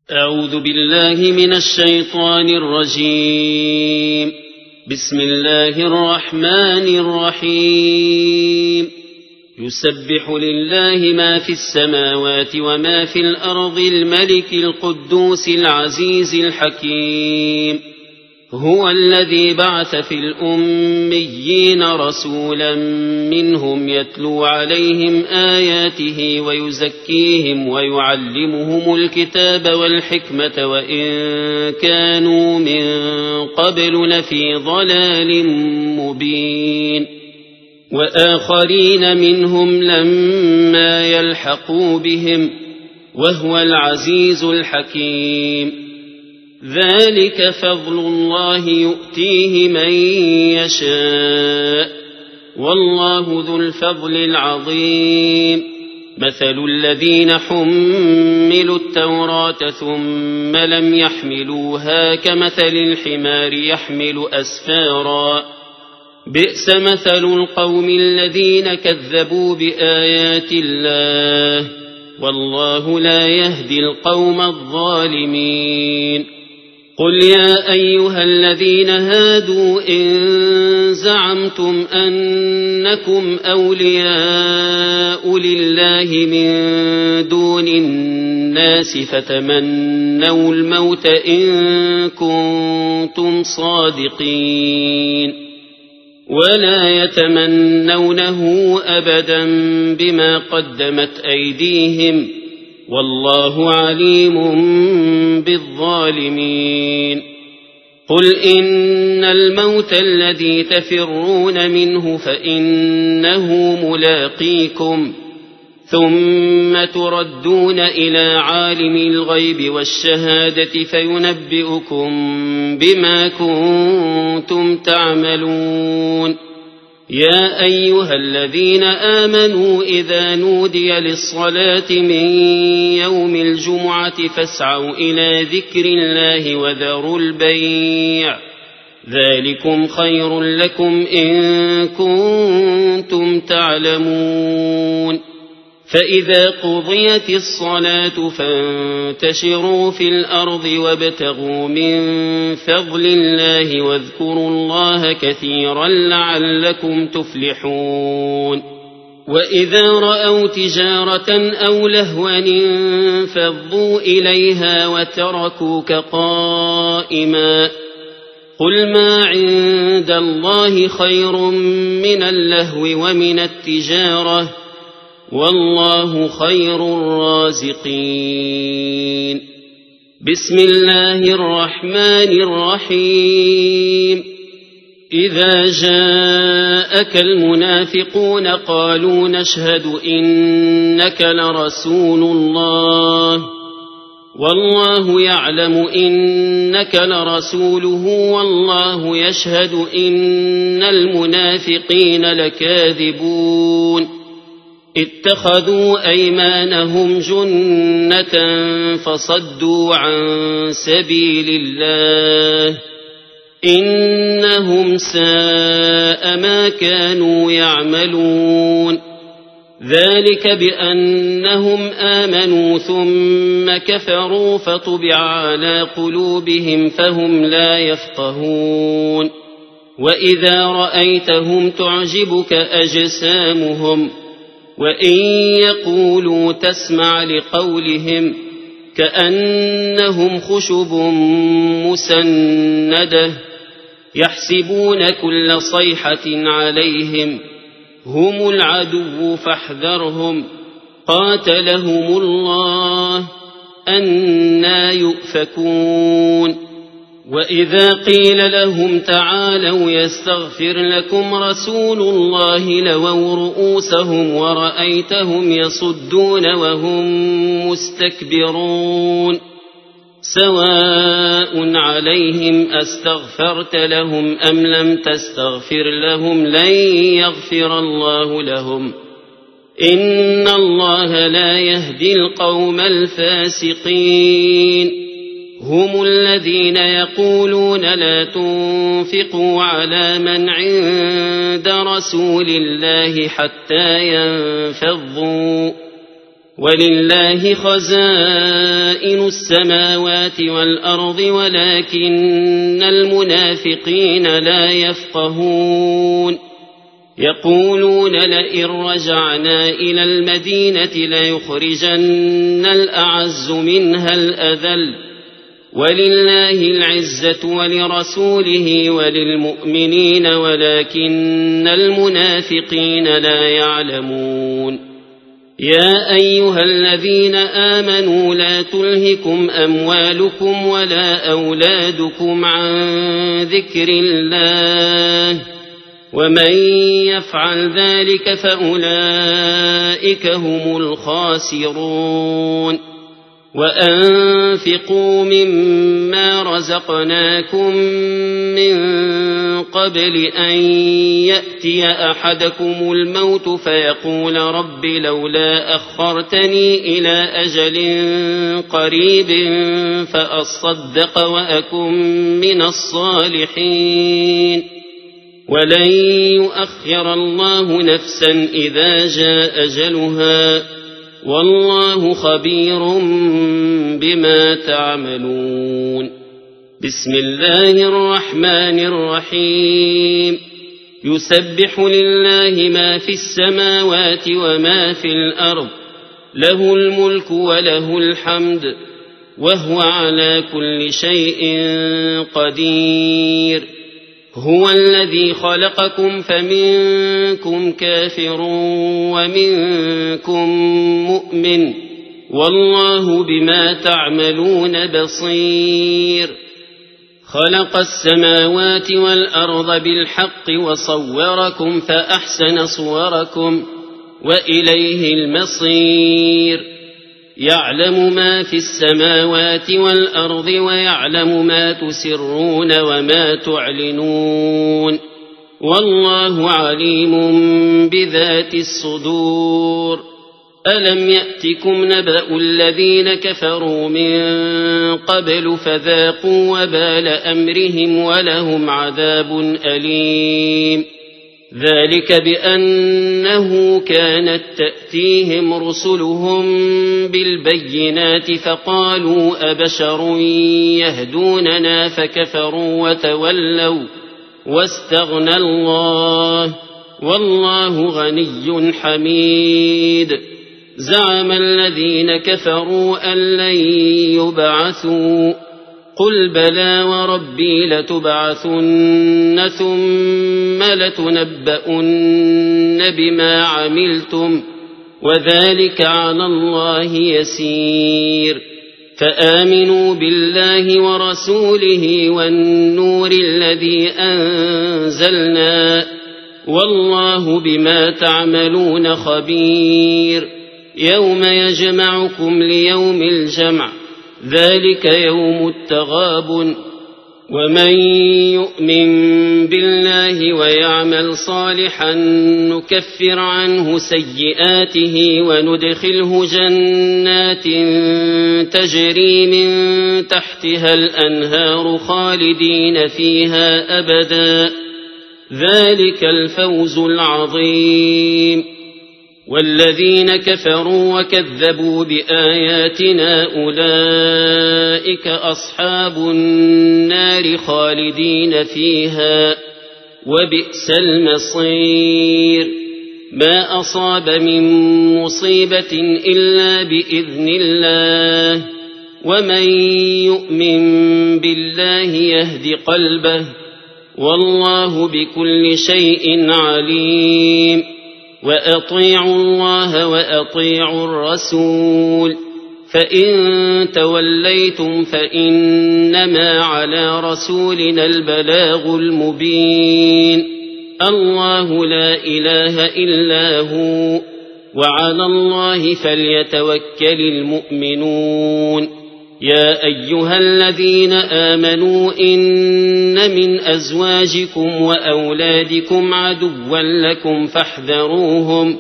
أعوذ بالله من الشيطان الرجيم. بسم الله الرحمن الرحيم. يسبح لله ما في السماوات وما في الأرض الملك القدوس العزيز الحكيم. هو الذي بعث في الأميين رسولا منهم يتلو عليهم آياته ويزكيهم ويعلمهم الكتاب والحكمة وإن كانوا من قبل لفي ضلال مبين. وآخرين منهم لما يلحقوا بهم وهو العزيز الحكيم. ذلك فضل الله يؤتيه من يشاء والله ذو الفضل العظيم. مثل الذين حملوا التوراة ثم لم يحملوها كمثل الحمار يحمل أسفارا بئس مثل القوم الذين كذبوا بآيات الله والله لا يهدي القوم الظالمين. قل يا أيها الذين هادوا إن زعمتم أنكم أولياء لله من دون الناس فتمنوا الموت إن كنتم صادقين ولا يتمنونه أبدا بما قدمت أيديهم والله عليم بالظالمين. قل إن الموت الذي تفرون منه فإنه ملاقيكم ثم تردون إلى عالم الغيب والشهادة فينبئكم بما كنتم تعملون. يا أيها الذين آمنوا إذا نودي للصلاة من يوم الجمعة فاسعوا إلى ذكر الله وذروا البيع ذلكم خير لكم إن كنتم تعلمون. فإذا قضيت الصلاة فانتشروا في الأرض وابتغوا من فضل الله واذكروا الله كثيرا لعلكم تفلحون. وإذا رأوا تجارة أو لهوا انفضوا إليها وتركوك قائما قل ما عند الله خير من اللهو ومن التجارة والله خير الرازقين. بسم الله الرحمن الرحيم. إذا جاءك المنافقون قالوا نشهد إنك لرسول الله والله يعلم إنك لرسوله والله يشهد إن المنافقين لكاذبون. اتخذوا أيمانهم جنة فصدوا عن سبيل الله إنهم ساء ما كانوا يعملون. ذلك بأنهم آمنوا ثم كفروا فطبع على قلوبهم فهم لا يفقهون. وإذا رأيتهم تعجبك أجسامهم وإن يقولوا تسمع لقولهم كأنهم خشب مسندة يحسبون كل صيحة عليهم هم العدو فاحذرهم قاتلهم الله أنى يؤفكون. وإذا قيل لهم تعالوا يستغفر لكم رسول الله لووا رؤوسهم ورأيتهم يصدون وهم مستكبرون. سواء عليهم أستغفرت لهم أم لم تستغفر لهم لن يغفر الله لهم إن الله لا يهدي القوم الفاسقين. هم الذين يقولون لا تنفقوا على من عند رسول الله حتى ينفضوا ولله خزائن السماوات والأرض ولكن المنافقين لا يفقهون يقولون لئن رجعنا إلى المدينة ليخرجن الأعز منها الأذل ولله العزة ولرسوله وللمؤمنين ولكن المنافقين لا يعلمون يا أيها الذين آمنوا لا تلهكم أموالكم ولا أولادكم عن ذكر الله ومن يفعل ذلك فأولئك هم الخاسرون وأنفقوا مما رزقناكم من قبل أن يأتي أحدكم الموت فيقول رب لولا أخرتني إلى أجل قريب فأصدق وأكن من الصالحين ولن يؤخر الله نفسا إذا جاء أجلها والله خبير بما تعملون بسم الله الرحمن الرحيم يسبح لله ما في السماوات وما في الأرض له الملك وله الحمد وهو على كل شيء قدير هو الذي خلقكم فمنكم كافر ومنكم مؤمن والله بما تعملون بصير خلق السماوات والأرض بالحق وصوركم فأحسن صوركم وإليه المصير يعلم ما في السماوات والأرض ويعلم ما تسرون وما تعلنون والله عليم بذات الصدور ألم يأتكم نبأ الذين كفروا من قبل فذاقوا وبال أمرهم ولهم عذاب أليم ذلك بأنه كانت تأتيهم رسلهم بالبينات فقالوا أبشر يهدوننا فكفروا وتولوا واستغنى الله والله غني حميد زعم الذين كفروا أن لن يبعثوا قل بلى وربي لتبعثن ثم لتنبؤن بما عملتم وذلك على الله يسير فآمنوا بالله ورسوله والنور الذي أنزلنا والله بما تعملون خبير يوم يجمعكم ليوم الجمع ذلك يوم التغابن ومن يؤمن بالله ويعمل صالحا نكفر عنه سيئاته وندخله جنات تجري من تحتها الأنهار خالدين فيها أبدا ذلك الفوز العظيم والذين كفروا وكذبوا بآياتنا أولئك أصحاب النار خالدين فيها وبئس المصير ما أصاب من مصيبة إلا بإذن الله ومن يؤمن بالله يهد قلبه والله بكل شيء عليم وأطيعوا الله وأطيعوا الرسول فإن توليتم فإنما على رسولنا البلاغ المبين الله لا إله إلا هو وعلى الله فليتوكل المؤمنون يا أيها الذين آمنوا إن من أزواجكم وأولادكم عدوا لكم فاحذروهم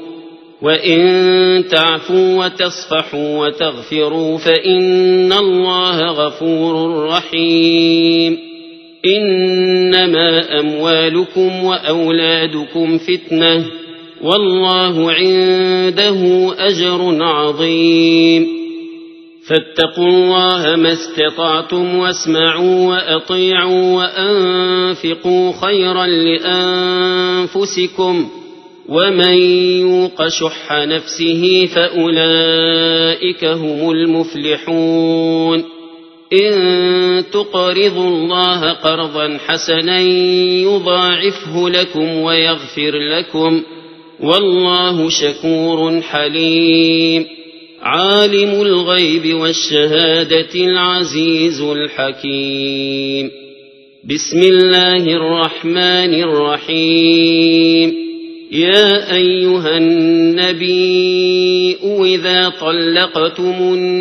وإن تعفوا وتصفحوا وتغفروا فإن الله غفور رحيم إنما أموالكم وأولادكم فتنة والله عنده أجر عظيم. فاتقوا الله ما استطعتم واسمعوا وأطيعوا وأنفقوا خيرا لأنفسكم ومن يوق شح نفسه فأولئك هم المفلحون. إن تقرضوا الله قرضا حسنا يضاعفه لكم ويغفر لكم والله شكور حليم. عالم الغيب والشهادة العزيز الحكيم. بسم الله الرحمن الرحيم. يا أيها النبي إذا طلقتم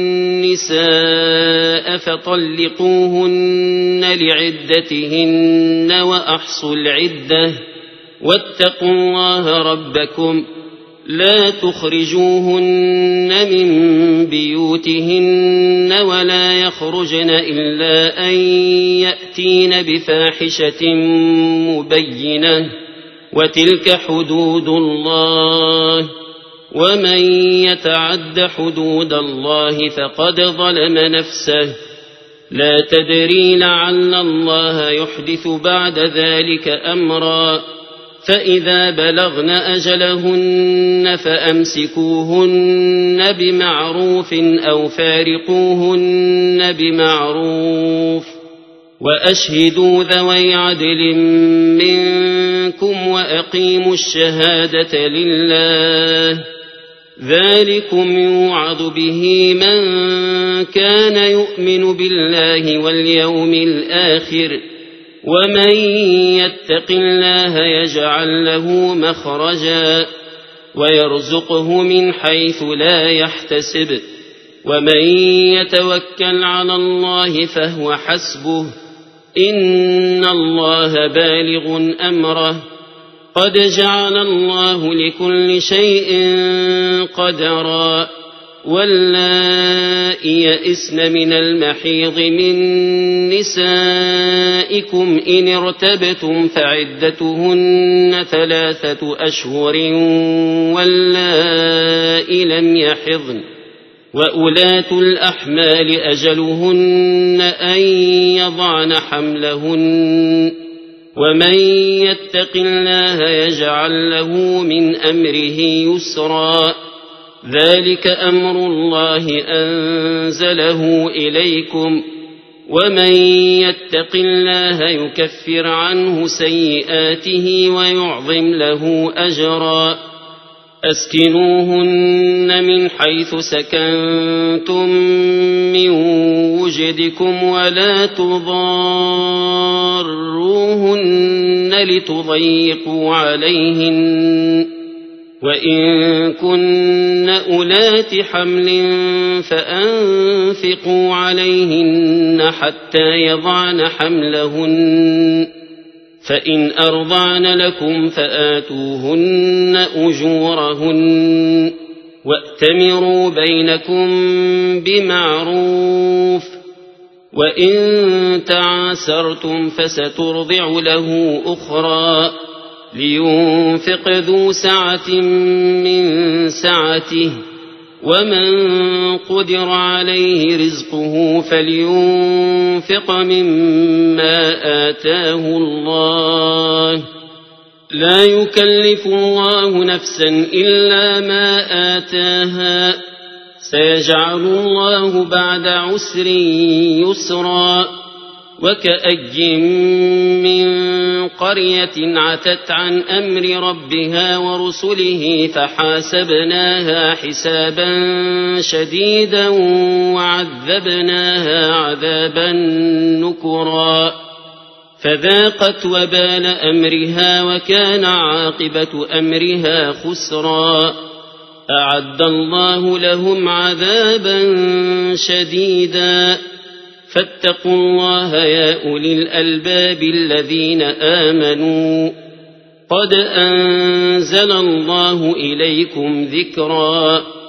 النساء فطلقوهن لعدتهن وأحصوا العدة واتقوا الله ربكم لا تخرجوهن من بيوتهن ولا يخرجن إلا أن يأتين بفاحشة مبينة وتلك حدود الله ومن يتعد حدود الله فقد ظلم نفسه لا تدري لعل الله يحدث بعد ذلك أمرا. فإذا بلغن أجلهن فأمسكوهن بمعروف أو فارقوهن بمعروف وأشهدوا ذوي عدل منكم وأقيموا الشهادة لله ذلكم يوعظ به من كان يؤمن بالله واليوم الآخر ومن يتق الله يجعل له مخرجا ويرزقه من حيث لا يحتسب ومن يتوكل على الله فهو حسبه إن الله بالغ أمره قد جعل الله لكل شيء قدرا. واللائي يئسن من المحيض من نسائكم إن ارتبتم فعدتهن 3 أشهر واللائي لم يحضن وأولاة الأحمال أجلهن أن يضعن حملهن ومن يتق الله يجعل له من أمره يسرا. ذلك أمر الله أنزله إليكم ومن يتق الله يكفر عنه سيئاته ويعظم له أجرا. أسكنوهن من حيث سكنتم من وجدكم ولا تضاروهن لتضيقوا عليهن وإن كن أولات حمل فأنفقوا عليهن حتى يضعن حملهن فإن أرضعن لكم فآتوهن أجورهن وأتمروا بينكم بمعروف وإن تعاسرتم فسترضع له أخرى لينفق ذو سعة من سعته ومن قدر عليه رزقه فلينفق مما آتاه الله لا يكلف الله نفسا إلا ما آتاها سيجعل الله بعد عسر يسرا. وكأي من قرية عتت عن أمر ربها ورسله فحاسبناها حسابا شديدا وعذبناها عذابا نكرا فذاقت وبال أمرها وكان عاقبة أمرها خسرا. أعد الله لهم عذابا شديدا فاتقوا الله يا أولي الألباب الذين آمنوا قد أنزل الله إليكم ذكرا.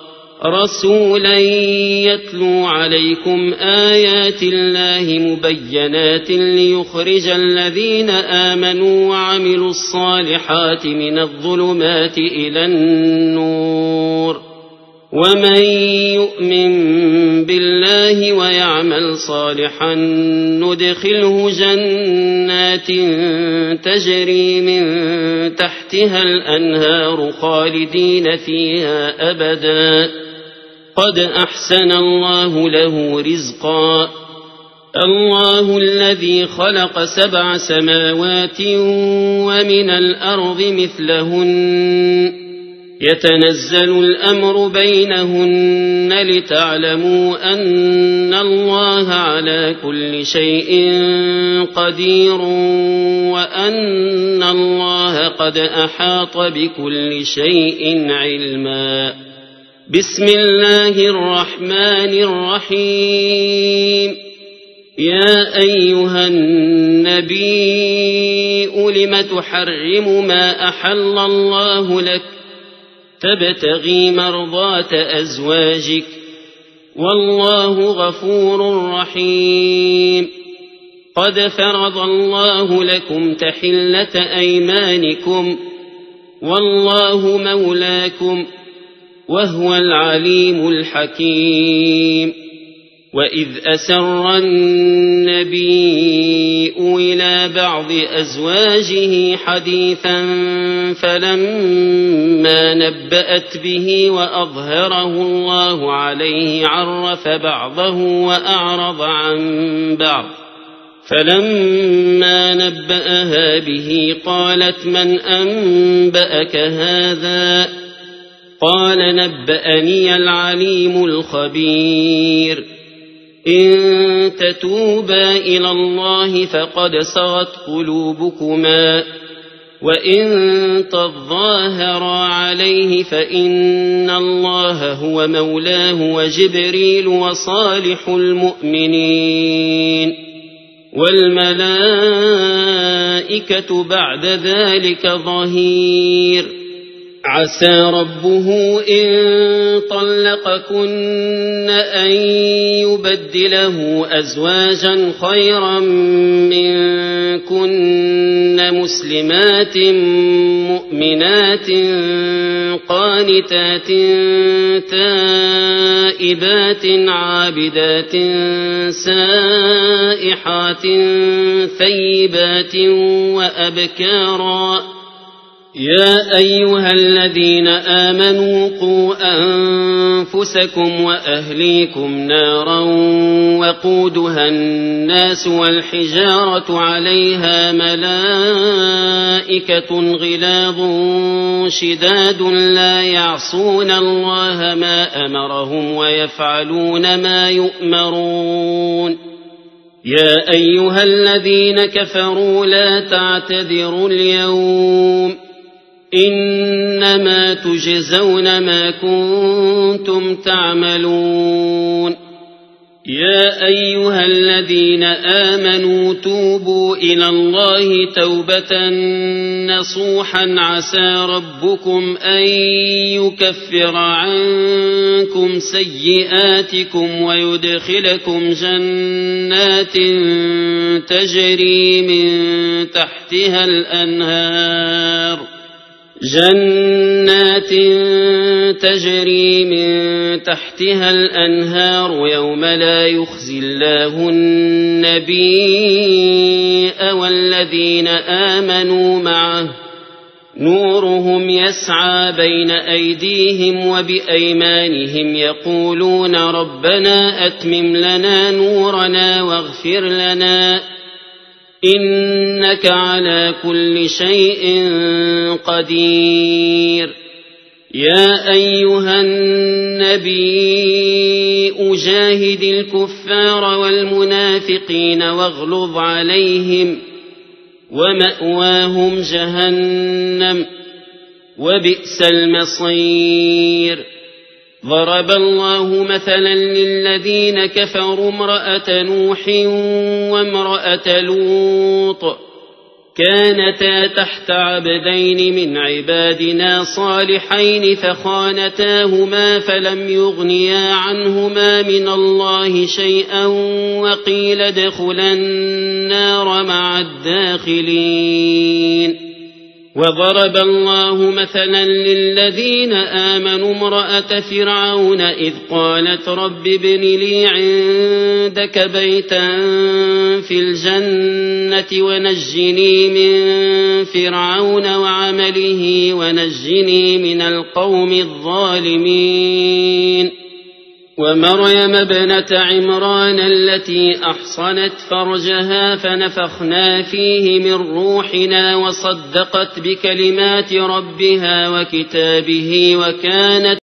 رسولا يتلو عليكم آيات الله مبينات ليخرج الذين آمنوا وعملوا الصالحات من الظلمات إلى النور ومن يؤمن بالله ويعمل صالحا ندخله جنات تجري من تحتها الأنهار خالدين فيها أبدا قد أحسن الله له رزقا الله الذي خلق 7 سماوات ومن الأرض مثلهن يتنزل الأمر بينهن لتعلموا أن الله على كل شيء قدير وأن الله قد أحاط بكل شيء علما بسم الله الرحمن الرحيم يا أيها النبي لم تحرم ما أحل الله لك تبتغي مرضات أزواجك والله غفور رحيم قد فرض الله لكم تحلة أيمانكم والله مولاكم وهو العليم الحكيم وإذ أسر النبي إلى بعض أزواجه حديثا فلما نبأت به وأظهره الله عليه عرف بعضه وأعرض عن بعض فلما نبأها به قالت من أنبأك هذا قال نبأني العليم الخبير إن تتوبا إلى الله فقد صغت قلوبكما وإن تظاهرا عليه فإن الله هو مولاه وجبريل وصالح المؤمنين والملائكة بعد ذلك ظهير عسى ربه إن طلقكن أن يبدله أزواجا خيرا منكن مسلمات مؤمنات قانتات تائبات عابدات سائحات ثيبات وأبكارا يا أيها الذين آمنوا قوا أنفسكم وأهليكم نارا وقودها الناس والحجارة عليها ملائكة غلاظ شداد لا يعصون الله ما أمرهم ويفعلون ما يؤمرون يا أيها الذين كفروا لا تعتذروا اليوم إنما تجزون ما كنتم تعملون يا أيها الذين آمنوا توبوا إلى الله توبة نصوحا عسى ربكم أن يكفر عنكم سيئاتكم ويدخلكم جنات تجري من تحتها الأنهار يوم لا يخزي الله النبي والذين آمنوا معه نورهم يسعى بين أيديهم وبأيمانهم يقولون ربنا أتمم لنا نورنا واغفر لنا إنك على كل شيء قدير يا أيها النبي جاهد الكفار والمنافقين واغلظ عليهم ومأواهم جهنم وبئس المصير ضرب الله مثلا للذين كفروا امرأة نوح وامرأة لوط كانتا تحت عبدين من عبادنا صالحين فخانتاهما فلم يغنيا عنهما من الله شيئا وقيل ادخلا النار مع الداخلين. وضرب الله مثلا للذين آمنوا امرأة فرعون إذ قالت رب ابن لي عندك بيتا في الجنة ونجني من فرعون وعمله ونجني من القوم الظالمين. ومريم ابنة عمران التي أحصنت فرجها فنفخنا فيه من روحنا وصدقت بكلمات ربها وكتابه وكانت